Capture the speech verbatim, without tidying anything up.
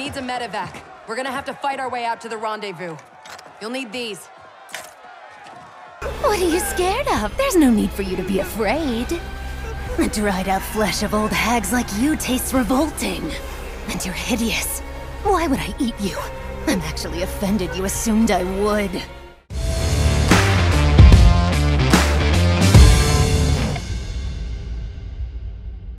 needs a medevac. We're gonna have to fight our way out to the rendezvous. You'll need these. What are you scared of? There's no need for you to be afraid. The dried-out flesh of old hags like you tastes revolting. And you're hideous. Why would I eat you? I'm actually offended you assumed I would.